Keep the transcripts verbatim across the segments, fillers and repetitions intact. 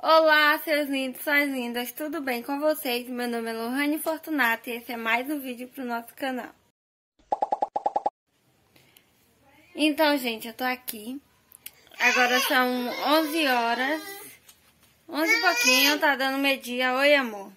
Olá, seus lindos, suas lindas, tudo bem com vocês? Meu nome é Lohane Fortunato e esse é mais um vídeo pro nosso canal. Então, gente, eu tô aqui. Agora são onze horas. onze e pouquinho, tá dando meio-dia. Oi, amor.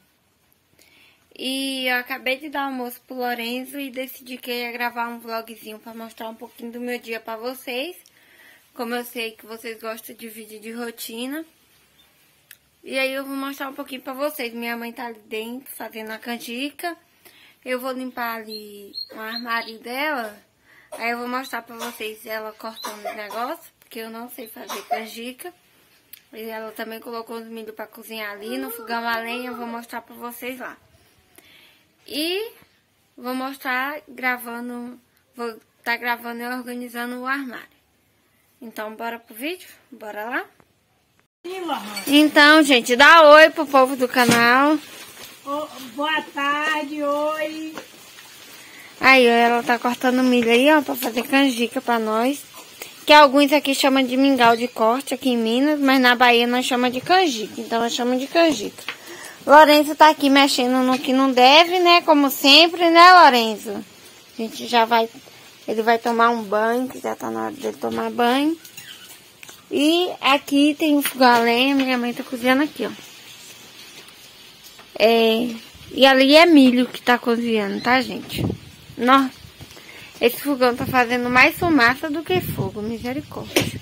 E eu acabei de dar almoço pro Lorenzo e decidi que eu ia gravar um vlogzinho pra mostrar um pouquinho do meu dia pra vocês. Como eu sei que vocês gostam de vídeo de rotina. E aí eu vou mostrar um pouquinho pra vocês. Minha mãe tá ali dentro fazendo a canjica. Eu vou limpar ali o armário dela. Aí eu vou mostrar pra vocês ela cortando os negócios, porque eu não sei fazer canjica. E ela também colocou os milho pra cozinhar ali no fogão a lenha. Eu vou mostrar pra vocês lá. E vou mostrar gravando, vou tá gravando e organizando o armário. Então bora pro vídeo? Bora lá? Então, gente, dá oi pro povo do canal. Oh, boa tarde, oi. Aí, ela tá cortando milho aí, ó, pra fazer canjica pra nós. Que alguns aqui chamam de mingau de corte aqui em Minas, mas na Bahia nós chamamos de canjica, então nós chamamos de canjica. Lorenzo tá aqui mexendo no que não deve, né, como sempre, né, Lorenzo? A gente já vai, ele vai tomar um banho, que já tá na hora dele tomar banho. E aqui tem um fogão a lenha, minha mãe tá cozinhando aqui, ó. É, e ali é milho que tá cozinhando, tá, gente? Nossa, esse fogão tá fazendo mais fumaça do que fogo, misericórdia.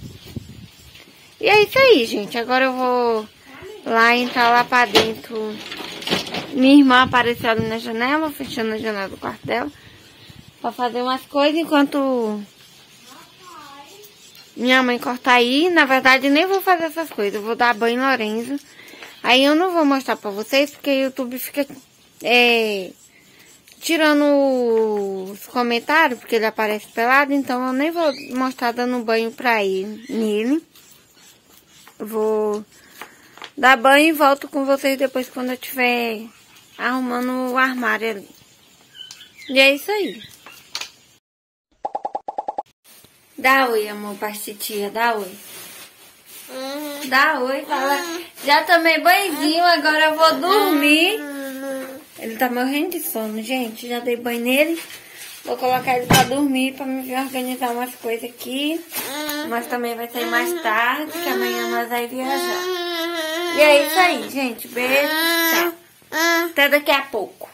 E é isso aí, gente. Agora eu vou lá entrar lá pra dentro. Minha irmã apareceu ali na janela, fechando a janela do quarto dela, pra fazer umas coisas enquanto minha mãe corta aí. Na verdade, nem vou fazer essas coisas. Eu vou dar banho em Lorenzo. Aí eu não vou mostrar pra vocês, porque o YouTube fica é, tirando os comentários, porque ele aparece pelado. Então eu nem vou mostrar dando banho pra ele, nele. Eu vou dar banho e volto com vocês depois, quando eu estiver arrumando o armário ali. E é isso aí. Dá oi, amor, pra titia, dá oi. Uhum. Dá oi, fala. Uhum. Já tomei banhozinho, agora eu vou dormir. Uhum. Ele tá morrendo de sono, gente. Já dei banho nele. Vou colocar ele pra dormir, pra me organizar umas coisas aqui. Uhum. Mas também vai sair mais tarde, que amanhã nós vamos viajar. Uhum. E é isso aí, gente. Beijo, tchau. Uhum. Até daqui a pouco.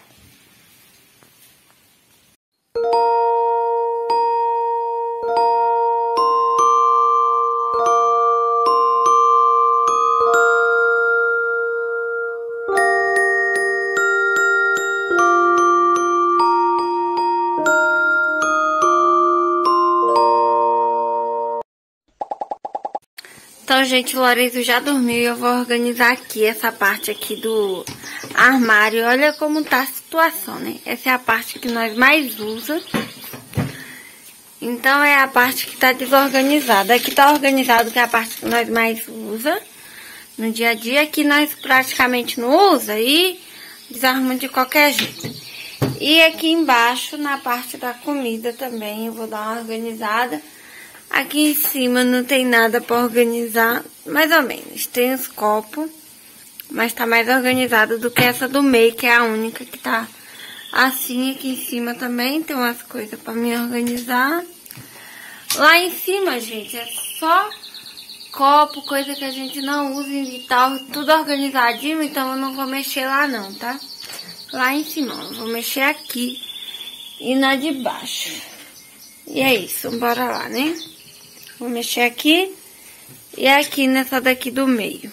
Então, gente, o Lorenzo já dormiu e eu vou organizar aqui essa parte aqui do armário. Olha como tá a situação, né? Essa é a parte que nós mais usamos. Então, é a parte que tá desorganizada. Aqui tá organizado, que é a parte que nós mais usa no dia a dia. Aqui nós praticamente não usa e desarruma de qualquer jeito. E aqui embaixo, na parte da comida também, eu vou dar uma organizada. Aqui em cima não tem nada para organizar, mais ou menos. Tem os copos, mas tá mais organizado do que essa do meio, que é a única que tá assim. Aqui em cima também tem umas coisas para me organizar. Lá em cima, gente, é só copo, coisa que a gente não usa e tal, tudo organizadinho, então eu não vou mexer lá não, tá? Lá em cima, eu vou mexer aqui e na de baixo. E é isso, bora lá, né? Vou mexer aqui e aqui nessa daqui do meio.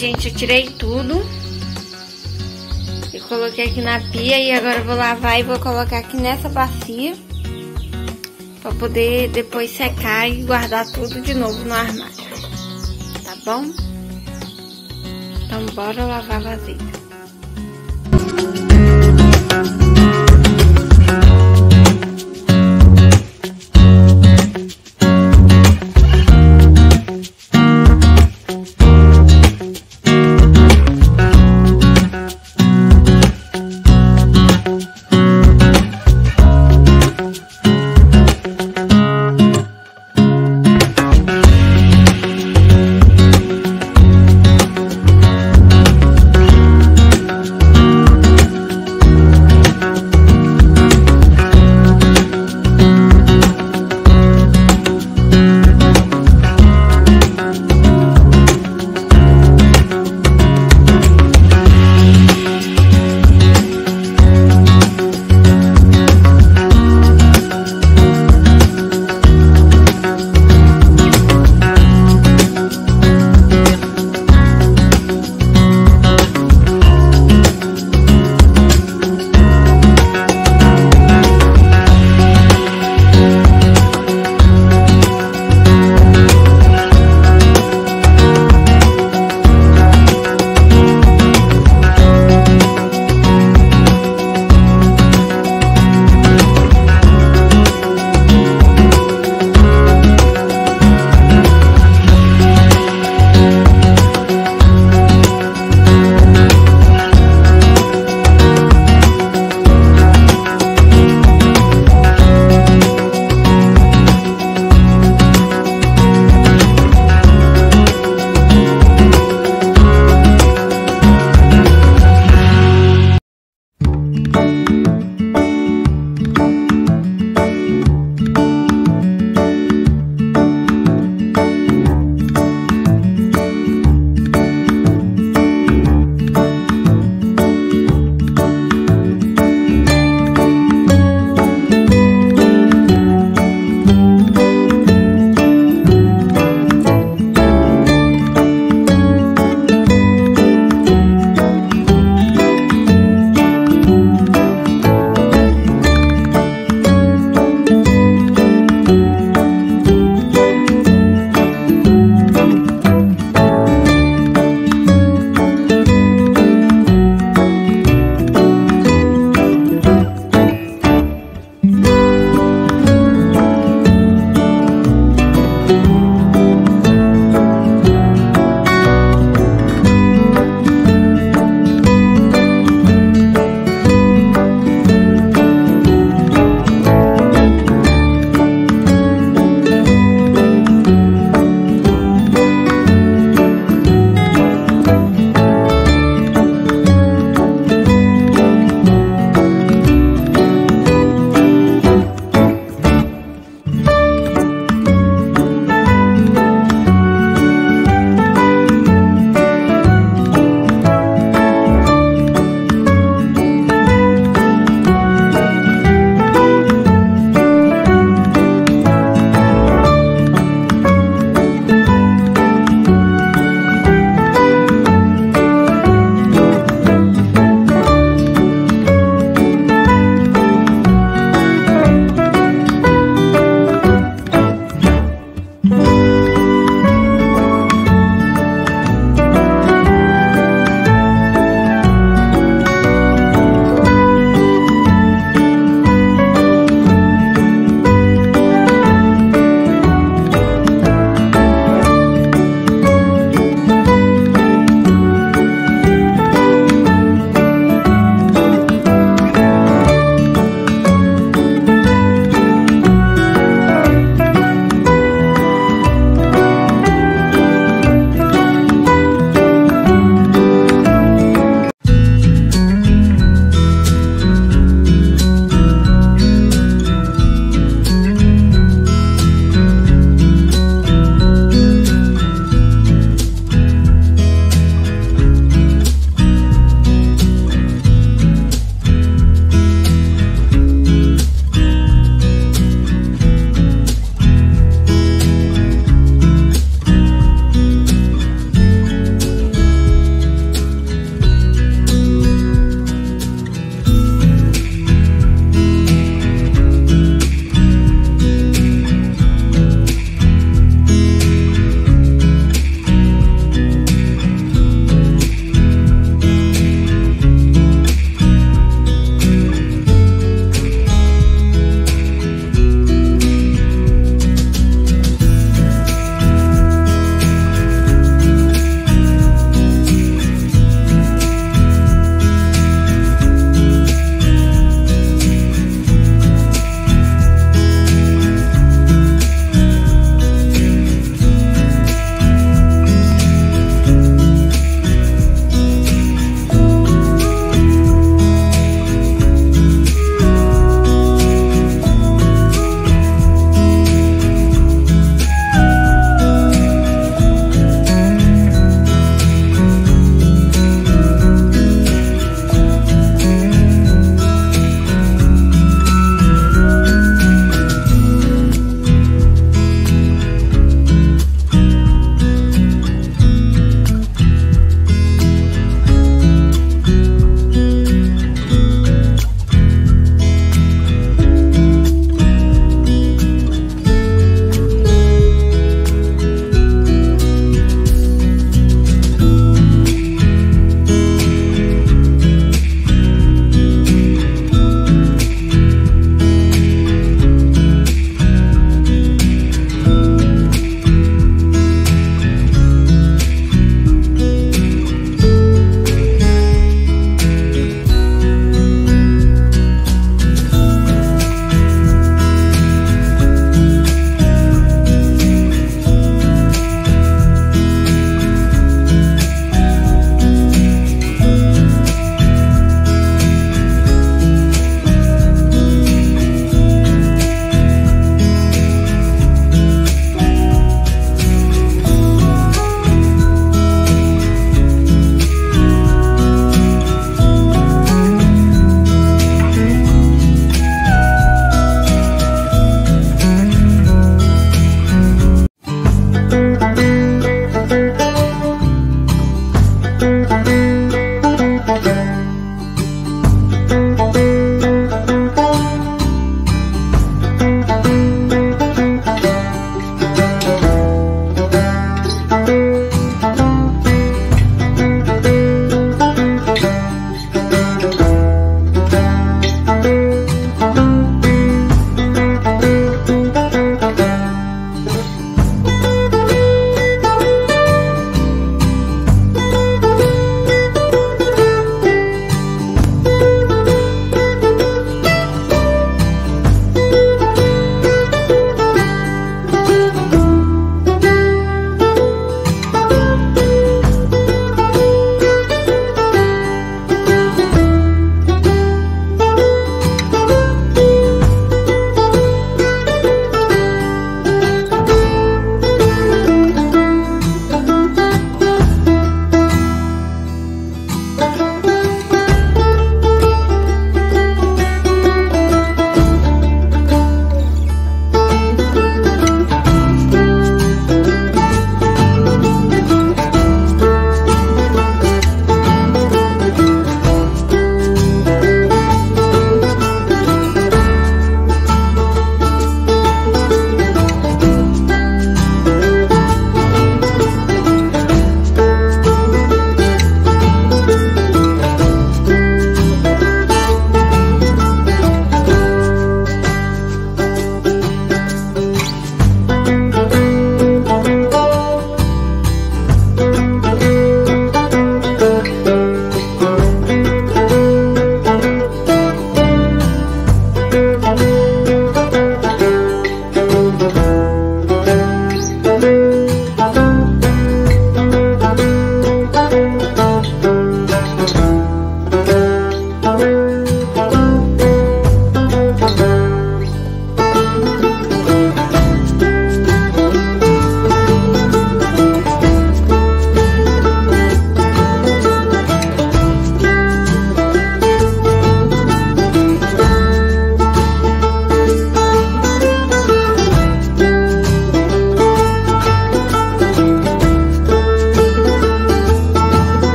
gente, eu tirei tudo. Eu coloquei aqui na pia e agora eu vou lavar e vou colocar aqui nessa bacia. Pra poder depois secar e guardar tudo de novo no armário. Tá bom? Então bora lavar a vasilha.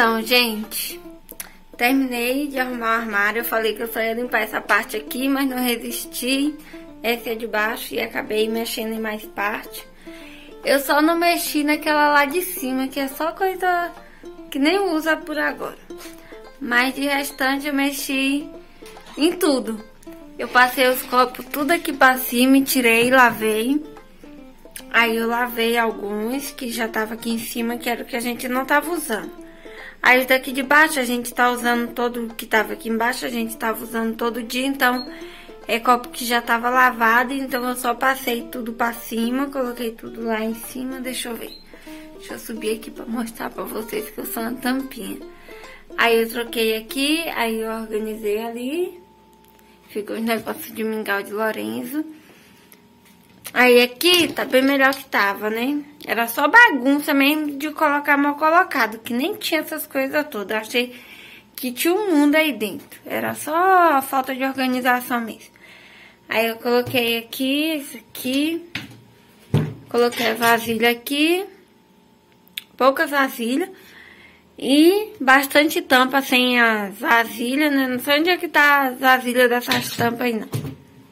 Então, gente, terminei de arrumar o armário. Eu falei que eu só ia limpar essa parte aqui, mas não resisti. Essa é de baixo e acabei mexendo em mais parte. Eu só não mexi naquela lá de cima, que é só coisa que nem usa por agora. Mas de restante eu mexi em tudo. Eu passei os copos tudo aqui pra cima, tirei, lavei. Aí eu lavei alguns que já tava aqui em cima, que era o que a gente não tava usando. Aí os daqui de baixo a gente tá usando todo o que tava aqui embaixo, a gente tava usando todo dia, então é copo que já tava lavado, então eu só passei tudo pra cima, coloquei tudo lá em cima, deixa eu ver. Deixa eu subir aqui pra mostrar pra vocês que eu sou uma tampinha. Aí eu troquei aqui, aí eu organizei ali, ficou os negócios de mingau de Lorenzo. Aí aqui tá bem melhor que tava, né? Era só bagunça mesmo de colocar mal colocado, que nem tinha essas coisas todas. Eu achei que tinha um mundo aí dentro. Era só falta de organização mesmo. Aí eu coloquei aqui, isso aqui. Coloquei a vasilha aqui. Poucas vasilhas. E bastante tampa sem as vasilhas, né? Não sei onde é que tá as vasilhas dessas tampas aí, não.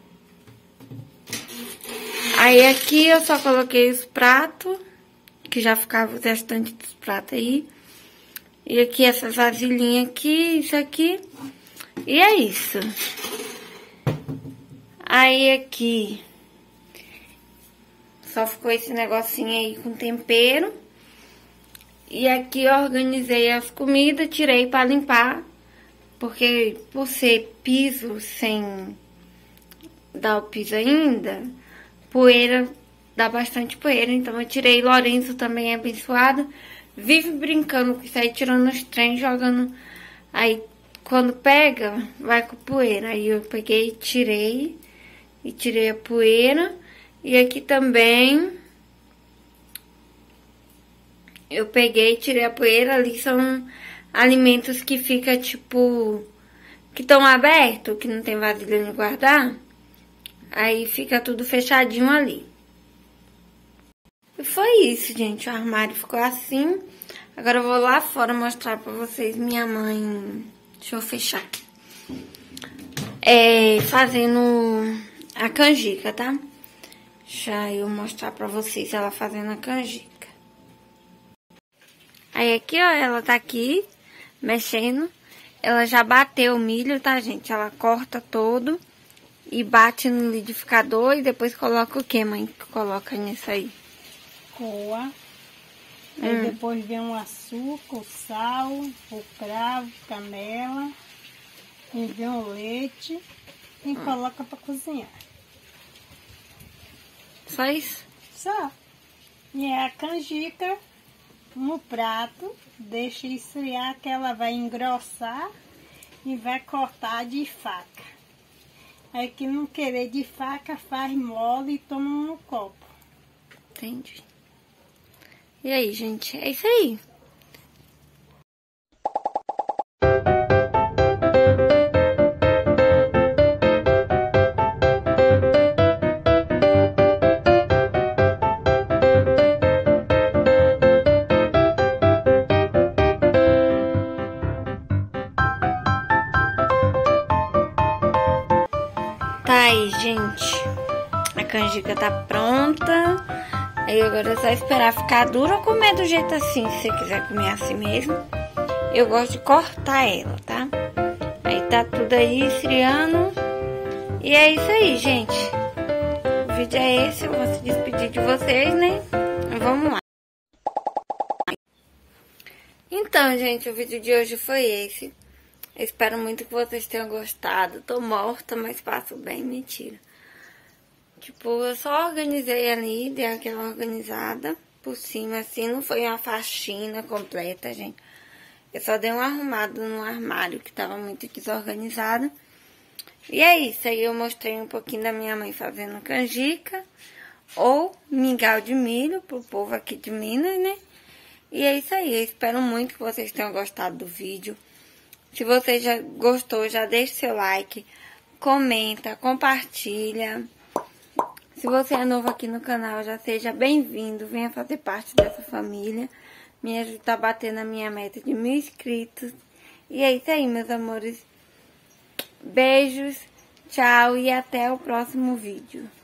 Aí aqui eu só coloquei os pratos, que já ficava o restante dos pratos aí. E aqui essas vasilhinhas aqui, isso aqui. E é isso. Aí aqui só ficou esse negocinho aí com tempero. E aqui eu organizei as comidas, tirei pra limpar. Porque por ser piso sem dar o piso ainda, poeira, dá bastante poeira, então eu tirei. Lorenzo também é abençoado, vive brincando com isso aí, tirando os trens, jogando. Aí quando pega, vai com poeira. Aí eu peguei, tirei, e tirei a poeira. E aqui também eu peguei, tirei a poeira. Ali são alimentos que fica tipo, que estão abertos, que não tem vasilha de guardar. Aí fica tudo fechadinho ali. E foi isso, gente. O armário ficou assim. Agora eu vou lá fora mostrar pra vocês minha mãe. Deixa eu fechar aqui. É, fazendo a canjica, tá? Deixa eu mostrar pra vocês ela fazendo a canjica. Aí aqui, ó, ela tá aqui mexendo. Ela já bateu o milho, tá, gente? Ela corta todo e bate no liquidificador e depois coloca o que, mãe? Que coloca nisso aí? Coa. Aí hum. depois vem o açúcar, o sal, o cravo, canela. E vem o leite e hum. coloca pra cozinhar. Só isso? Só. E é a canjica no prato. Deixa esfriar que ela vai engrossar e vai cortar de faca. Aí que não querer de faca, faz mole e toma no copo. Entendi. E aí, gente? É isso aí. Tá aí, gente. A canjica tá pronta. Aí agora é só esperar ficar dura ou comer do jeito assim, se você quiser comer assim mesmo. Eu gosto de cortar ela, tá? Aí tá tudo aí esfriando. E é isso aí, gente. O vídeo é esse. Eu vou se despedir de vocês, né? Vamos lá. Então, gente, o vídeo de hoje foi esse. Eu espero muito que vocês tenham gostado. Tô morta, mas passo bem. Mentira. Tipo, eu só organizei ali, dei aquela organizada por cima, assim. Não foi uma faxina completa, gente. Eu só dei um arrumado no armário, que tava muito desorganizado. E é isso. Aí eu mostrei um pouquinho da minha mãe fazendo canjica. Ou mingau de milho, pro povo aqui de Minas, né? E é isso aí. Eu espero muito que vocês tenham gostado do vídeo. Se você já gostou, já deixa seu like, comenta, compartilha. Se você é novo aqui no canal, já seja bem-vindo, venha fazer parte dessa família. Me ajuda a bater na minha meta de mil inscritos. E é isso aí, meus amores. Beijos, tchau e até o próximo vídeo.